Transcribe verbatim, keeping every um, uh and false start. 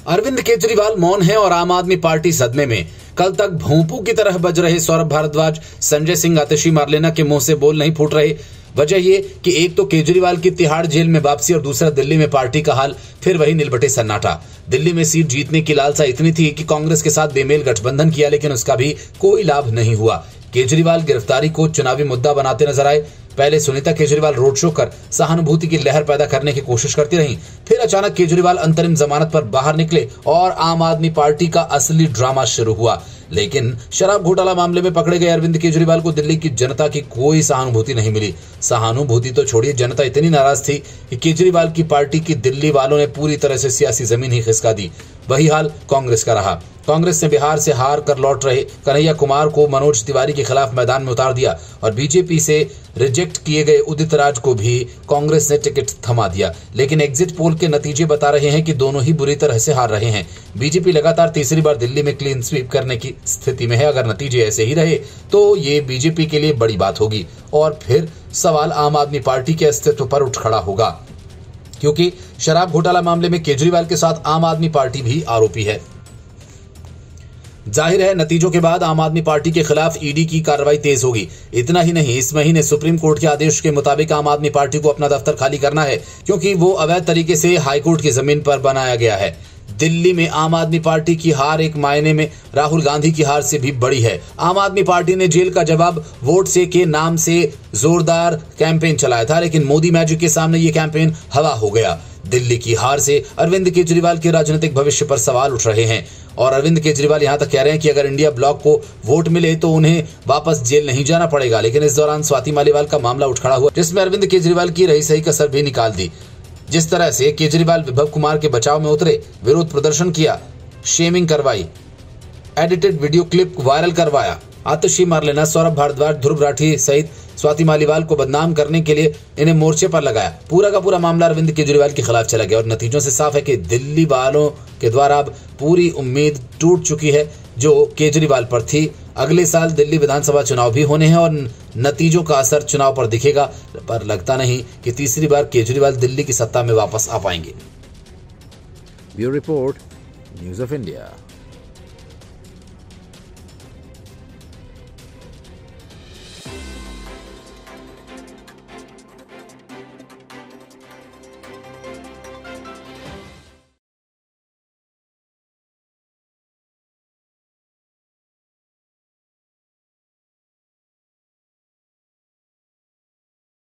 अरविंद केजरीवाल मौन है और आम आदमी पार्टी सदमे में। कल तक भोंपू की तरह बज रहे सौरभ भारद्वाज, संजय सिंह, आतिशी मार्लेना के मुंह से बोल नहीं फूट रहे। वजह ये कि एक तो केजरीवाल की तिहाड़ जेल में वापसी और दूसरा दिल्ली में पार्टी का हाल फिर वही नीलबटे सन्नाटा। दिल्ली में सीट जीतने की लालसा इतनी थी कि कांग्रेस के साथ बेमेल गठबंधन किया, लेकिन उसका भी कोई लाभ नहीं हुआ। केजरीवाल गिरफ्तारी को चुनावी मुद्दा बनाते नजर आए। पहले सुनीता केजरीवाल रोड शो कर सहानुभूति की लहर पैदा करने की कोशिश करती रहीं, फिर अचानक केजरीवाल अंतरिम जमानत पर बाहर निकले और आम आदमी पार्टी का असली ड्रामा शुरू हुआ। लेकिन शराब घोटाला मामले में पकड़े गए अरविंद केजरीवाल को दिल्ली की जनता की कोई सहानुभूति नहीं मिली। सहानुभूति तो छोड़िए, जनता इतनी नाराज थी कि केजरीवाल की पार्टी की दिल्ली वालों ने पूरी तरह से सियासी जमीन ही खिसका दी। वही हाल कांग्रेस का रहा। कांग्रेस ने बिहार से हार कर लौट रहे कन्हैया कुमार को मनोज तिवारी के खिलाफ मैदान में उतार दिया और बीजेपी से रिजेक्ट किए गए उदित राज को भी कांग्रेस ने टिकट थमा दिया। लेकिन एग्जिट पोल के नतीजे बता रहे हैं कि दोनों ही बुरी तरह से हार रहे हैं। बीजेपी लगातार तीसरी बार दिल्ली में क्लीन स्वीप करने की स्थिति में है। अगर नतीजे ऐसे ही रहे तो ये बीजेपी के लिए बड़ी बात होगी और फिर सवाल आम आदमी पार्टी के अस्तित्व पर उठ खड़ा होगा, क्योंकि शराब घोटाला मामले में केजरीवाल के साथ आम आदमी पार्टी भी आरोपी है। जाहिर है नतीजों के बाद आम आदमी पार्टी के खिलाफ ईडी की कार्रवाई तेज होगी। इतना ही नहीं, इस महीने सुप्रीम कोर्ट के आदेश के मुताबिक आम आदमी पार्टी को अपना दफ्तर खाली करना है, क्योंकि वो अवैध तरीके से हाईकोर्ट की जमीन पर बनाया गया है। दिल्ली में आम आदमी पार्टी की हार एक मायने में राहुल गांधी की हार से भी बड़ी है। आम आदमी पार्टी ने जेल का जवाब वोट से के नाम से जोरदार कैंपेन चलाया था, लेकिन मोदी मैजिक के सामने ये कैंपेन हवा हो गया। दिल्ली की हार से अरविंद केजरीवाल के राजनीतिक भविष्य पर सवाल उठ रहे हैं और अरविंद केजरीवाल यहां तक कह रहे हैं कि अगर इंडिया ब्लॉक को वोट मिले तो उन्हें वापस जेल नहीं जाना पड़ेगा। लेकिन इस दौरान स्वाति मालीवाल का मामला उठ खड़ा हुआ, जिसमें अरविंद केजरीवाल की रही सही कसर भी निकाल दी। जिस तरह से केजरीवाल विभव कुमार के बचाव में उतरे, विरोध प्रदर्शन किया, शेमिंग करवाई, एडिटेड वीडियो क्लिप वायरल करवाया, आतिशी मार्लेना, सौरभ भारद्वाज, ध्रुव राठी सहित स्वाति मालीवाल को बदनाम करने के लिए इन्हें मोर्चे पर लगाया। पूरा का पूरा मामला अरविंद केजरीवाल के खिलाफ चला गया और नतीजों से साफ है कि दिल्ली वालों के द्वारा अब पूरी उम्मीद टूट चुकी है जो केजरीवाल पर थी। अगले साल दिल्ली विधानसभा चुनाव भी होने हैं और नतीजों का असर चुनाव पर दिखेगा, पर लगता नहीं कि तीसरी बार केजरीवाल दिल्ली की सत्ता में वापस आ पाएंगे। Bureau report, news of India.